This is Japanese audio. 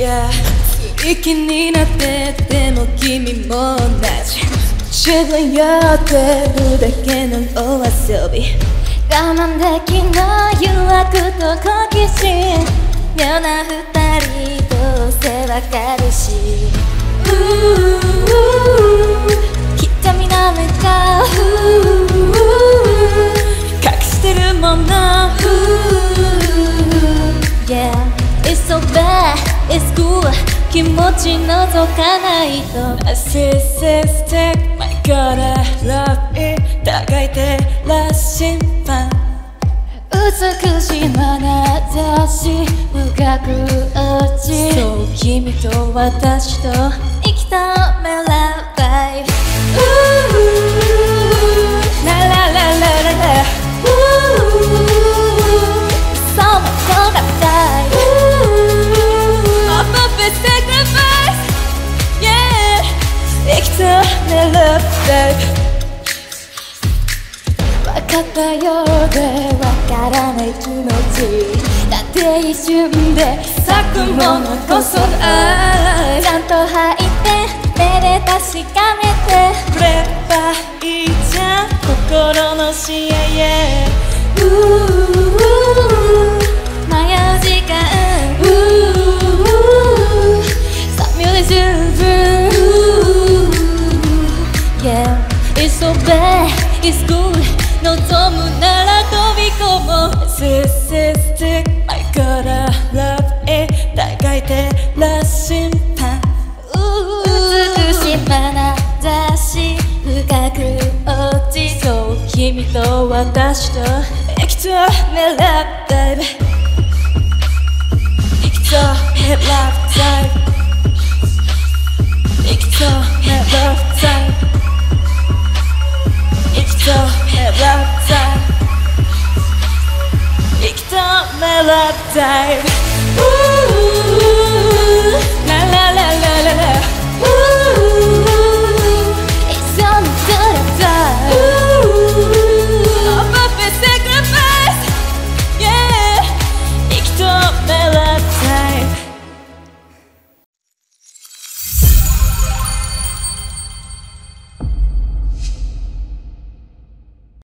がいい気になってても君も同じ自分やってるだけのお遊び我慢できない誘惑と好奇心妙な二人どうせわかるし瞳の目が隠してるもの Yeah, it's so bad, it's cool 気持ち覗かないと Narcissistic, my god I love it 互い照らしパン美しい眼差し深く落ちそう君と私と生きたメラバイブララララララその子が大 Up up and sacrifice Yeah 生きたメラバイブ分かったようで分からない気持ちだって一瞬で咲くものこそ愛ちゃんと入って目で確かめてくればいいじゃん心の試合へ迷う時間3秒で十分 Yeah, it's so bad, it's good 望むなら飛び込もう Narcissistic, my god I love it 互い照らしパン美しい眼差し深く落ちそう君と私と生きたメラダイブ生きたメラダイブ生きたメラダイブ生きたメラダイブ生きたメラダイブ